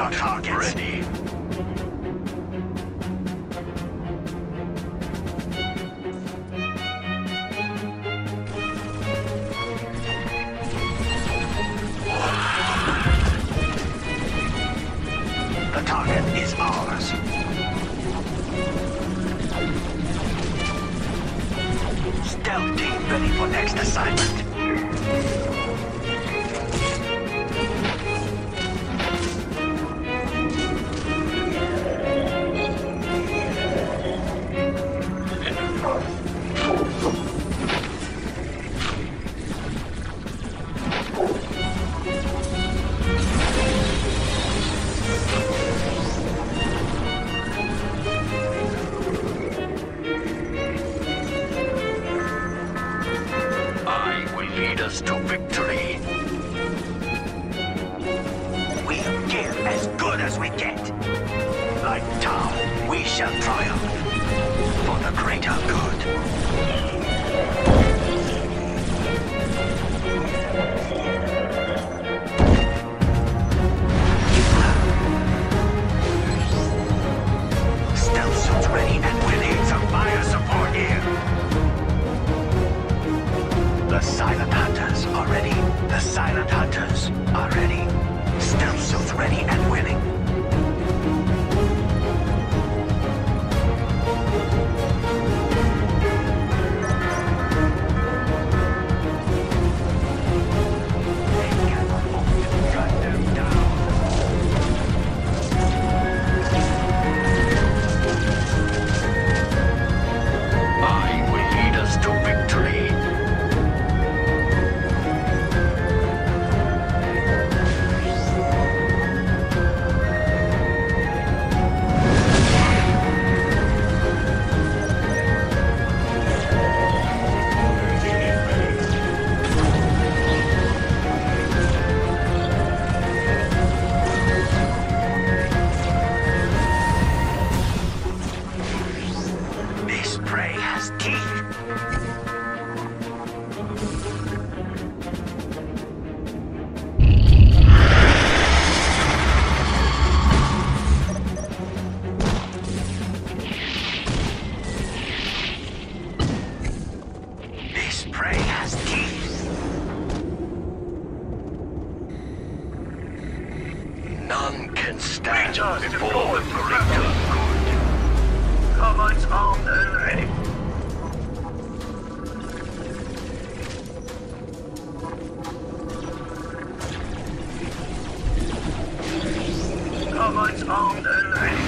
our targets. Ready. The target is ours. Stealth team ready for next assignment. To victory. We'll give as good as we get. Like Tau, we shall triumph for the greater good. Stealth suits ready and we need some fire support here. The Silent Hunters are ready. The Silent Hunters are ready. Stealth suits ready and willing. I will lead us to victory. None can stand before the greater good. Commons armed and ready. Commons armed and ready.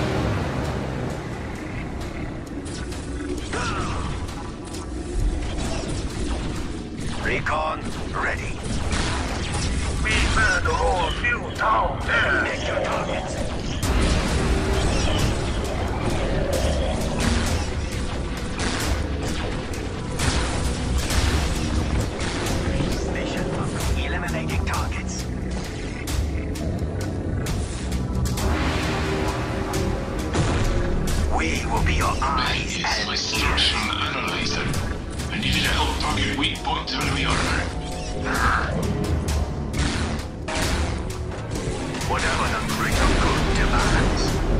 Recon ready. We burn the whole few towns there. Make your targets. Mission eliminating targets. We will be your eyes and ears. Analyzer. I need you to help target weak point enemy armor. Whatever the greater good demands.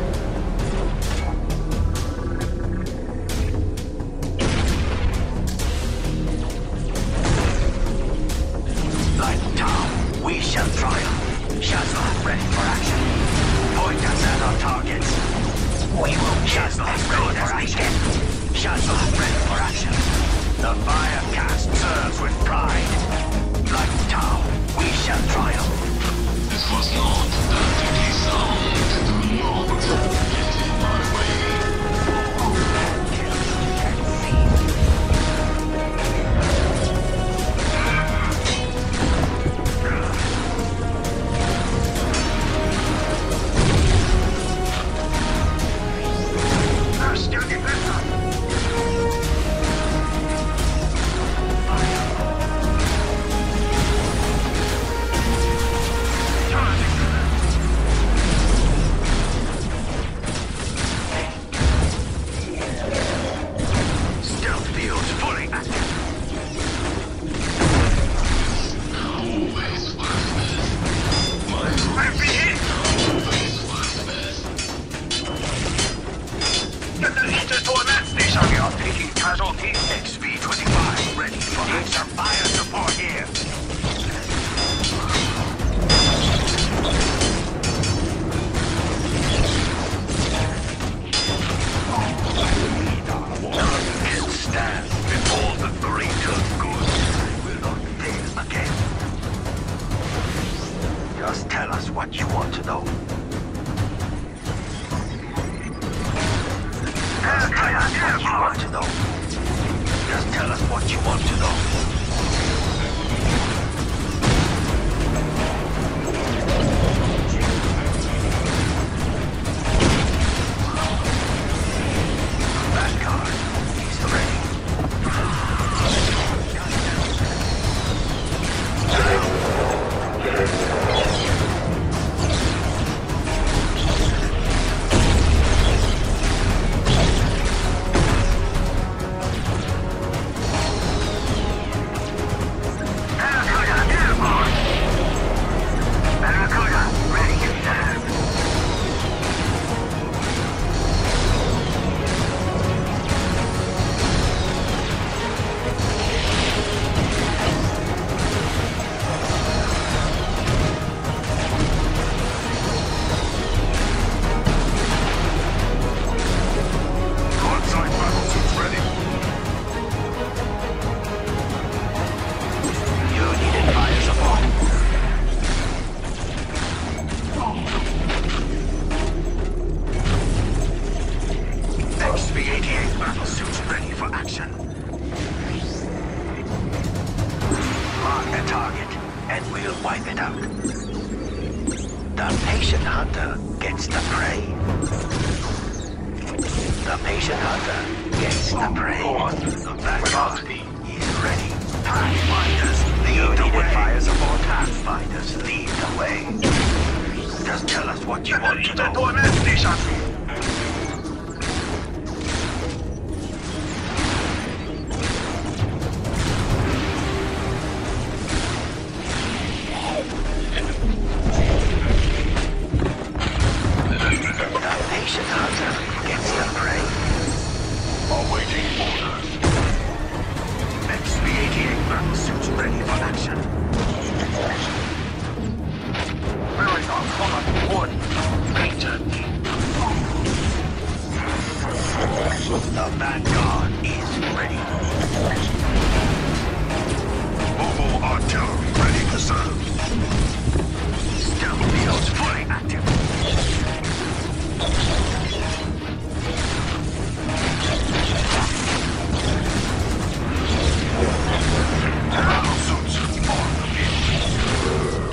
Like Tau, we shall triumph. Shazla, ready for action. Point us at our targets. We will Shazla, ready for action. Shazla, ready for action. The fire cast serves with pride. Like Tau, we shall triumph. This was not that deadly sound. Do not get in my way. Get the leaders to a man station. We are taking casualties. XV-25 ready for action. Fire support here. Can't stand before the greater good. Will not fail again. Just tell us what you want to know. Just tell us what you want to know. Just tell us what you want to know. Vanguard is ready. XV-88 battle-suits ready for action. Mark a target, and we'll wipe it out. The patient hunter gets the prey. The patient hunter gets the prey. The Vanguard is ready. Pathfinders, lead the way. Fire support. Pathfinders, lead the way. Just tell us what you want to know. The Vanguard is ready. Mobile artillery ready to serve. Stealth fields fully active. Battle suits on the field.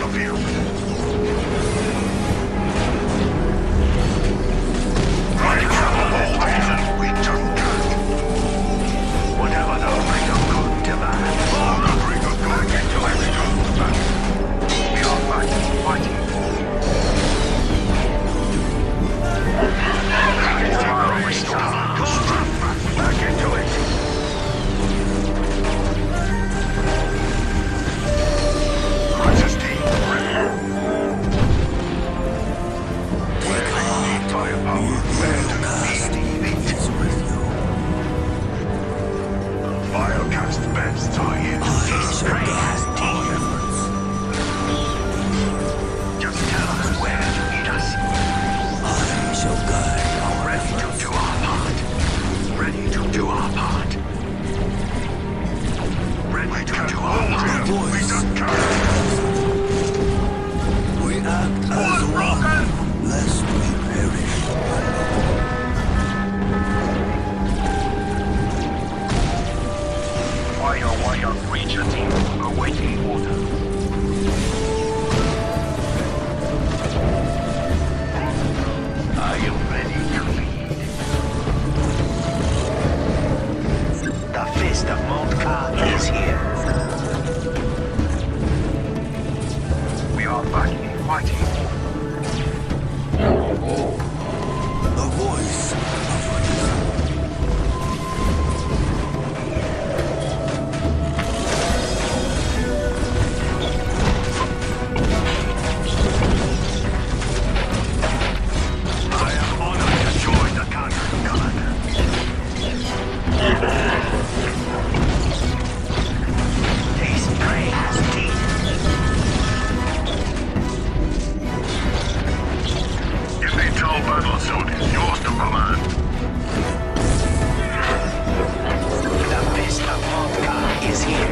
battlefield. Right trouble all reason. We turn good. Whatever the greater good demands. All the greater good. Back into everything. We are fighting. Back into it. Crisis team ready. Where they need firepower, where do we need it? Biocast beds are here to serve. Just tell us where you need us. Ready to do our part. Ready to do our part. Ready to do our part. We don't care. We act as one, lest we perish. Wire Breacher team awaiting order. I am ready to lead. The Fist of Moltkar is here. We are fighting. The voice of reason. I am honored to join the Conquering Commander. This prey has teeth. If they tell battle suit is yours to command. The Fist of Moltkar is here.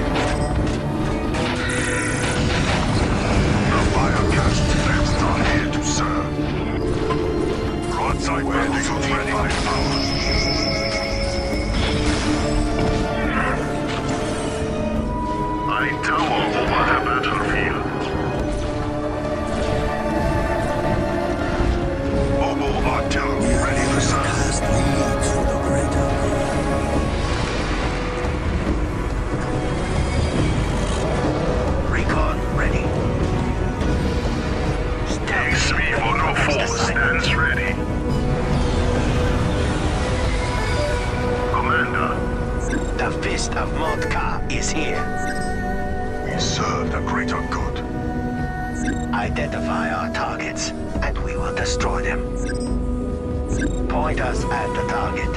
The Biocast vets are here to serve. Broadside battle suit ready by power. I tower over the battlefield. Mobile artillery ready to serve. Cast leads for the greater good. Recon ready. A3-4 stands ready. Commander. The Fist of Moltkar is here. We serve the greater good. Identify our targets, and we will destroy them. Point us at the target.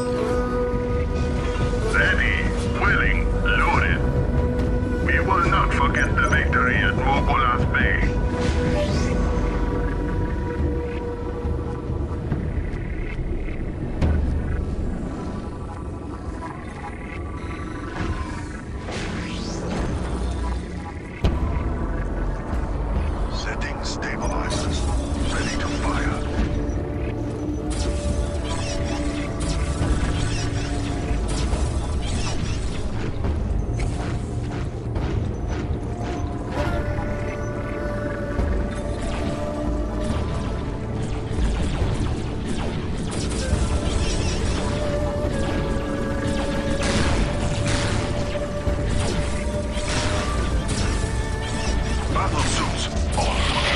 Ready, willing, loaded. We will not forget the victory at Mogulas Bay. Setting stabilizers. Ready to fire. Battle suits on.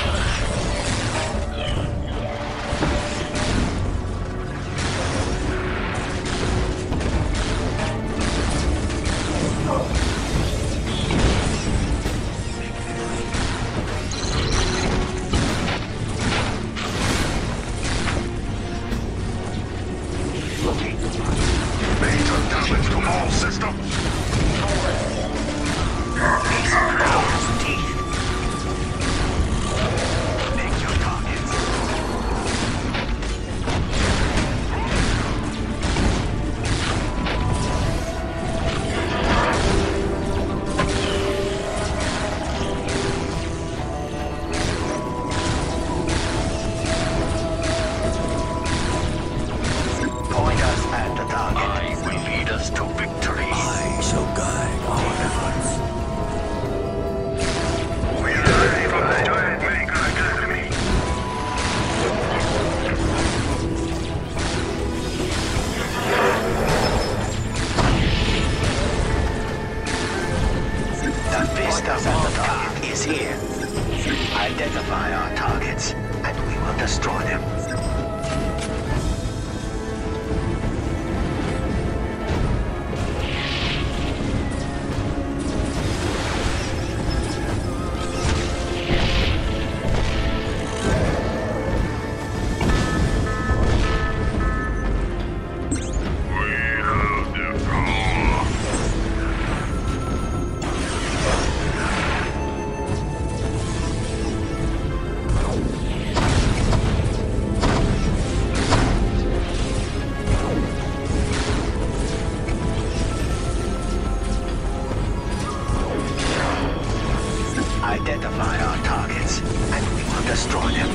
Major damage to all systems. These prey has teeth. Identify our targets, and we will destroy them. Identify our targets, and we will destroy them.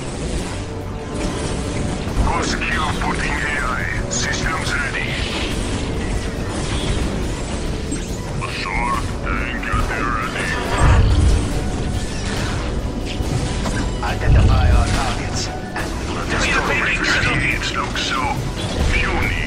Prosecutor putting AI. Systems ready. Sure, thank you, they're ready. Identify our targets, and we will destroy them. It looks so puny.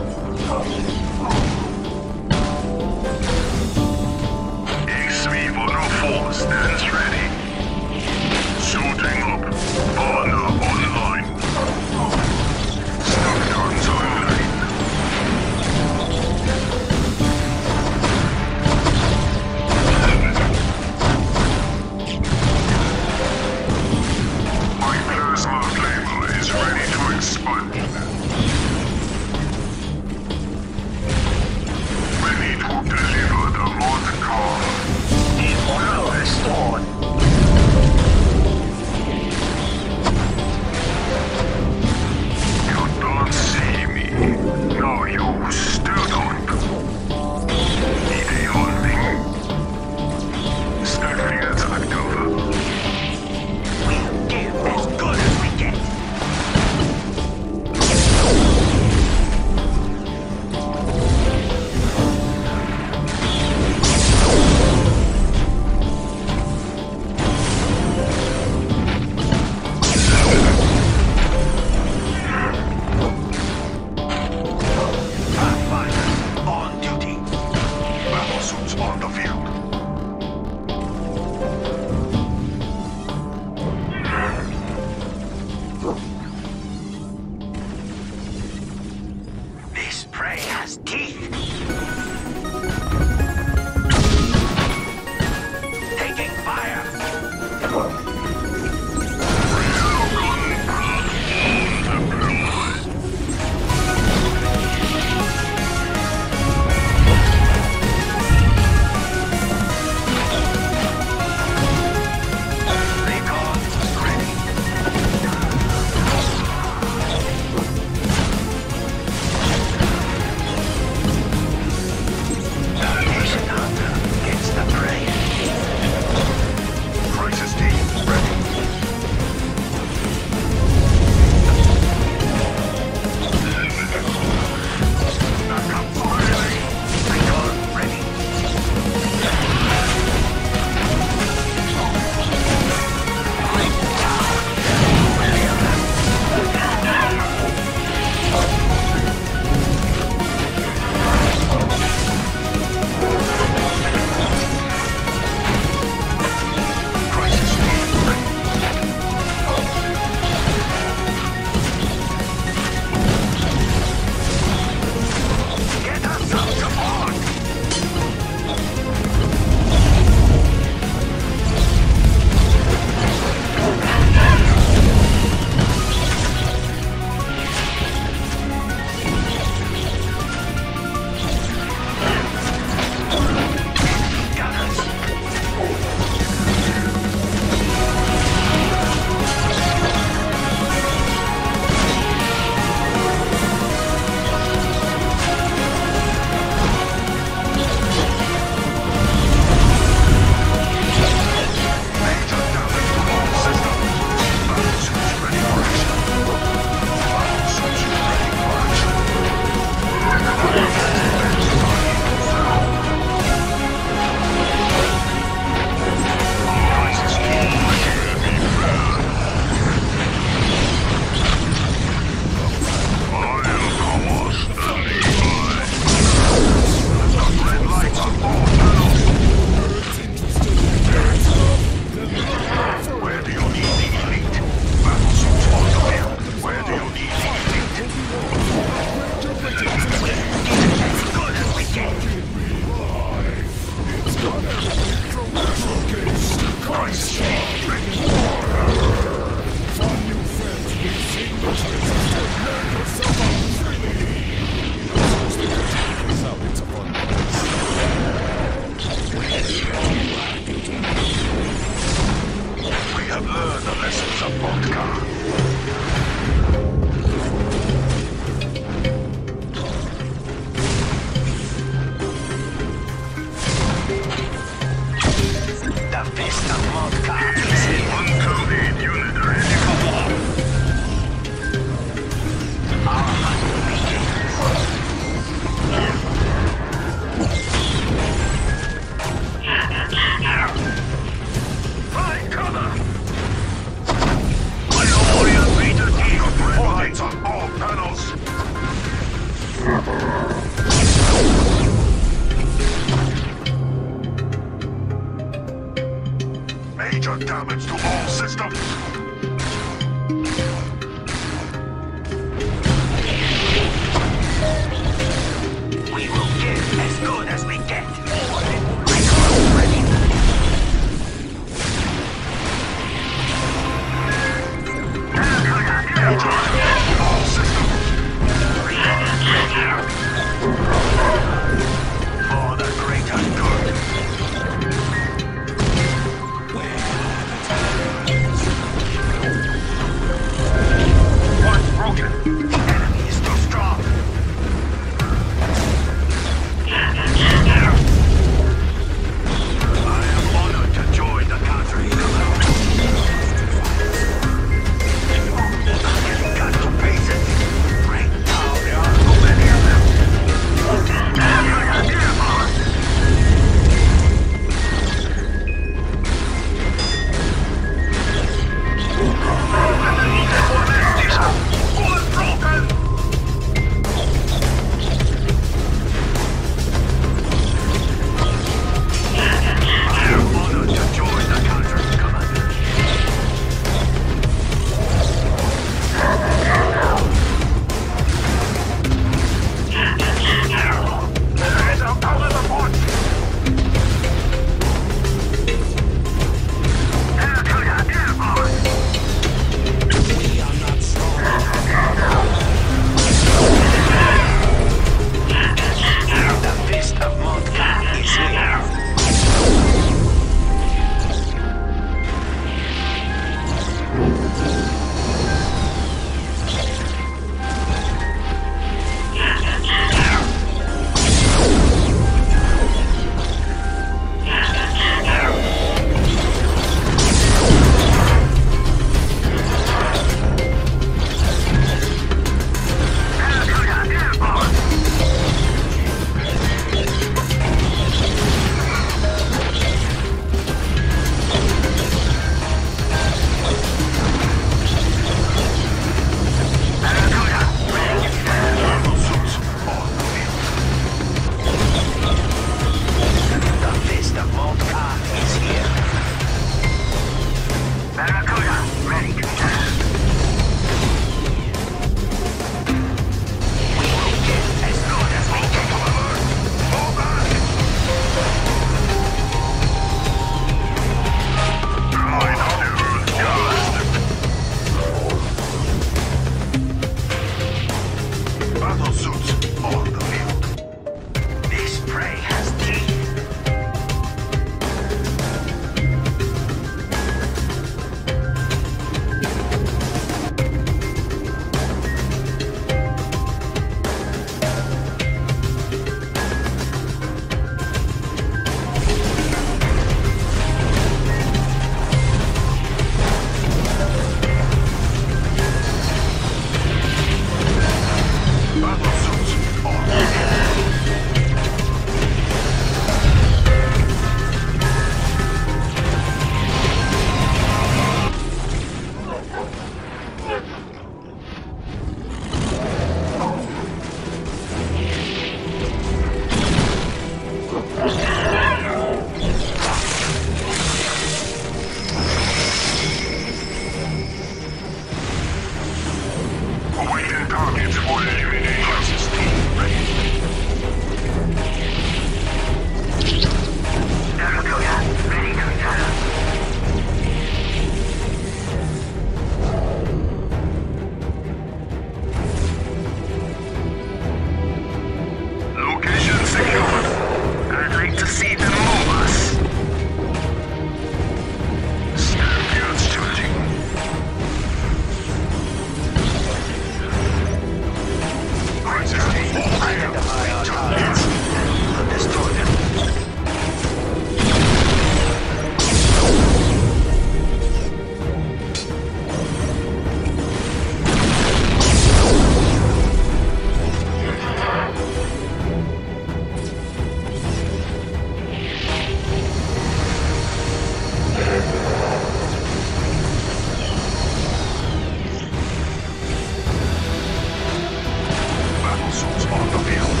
vessels on the field.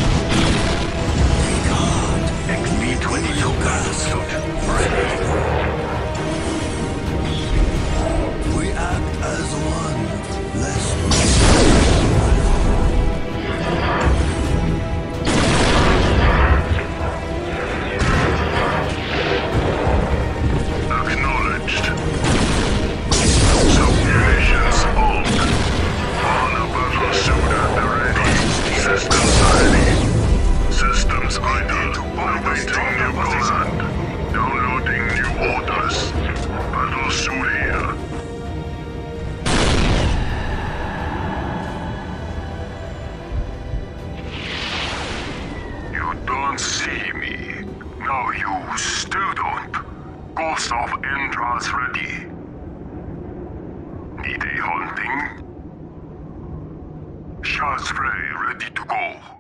XB-22 battle suit ready. We act as one. Lest we Acknowledged. Submunitions armed. On a battle suit at the ready. Systems ready. Systems idle. Awaiting new command. Downloading new orders. Battle suit here. You don't see me. No, you still don't. Ghost of Endra's ready. Need a hunting? Shazray ready to go.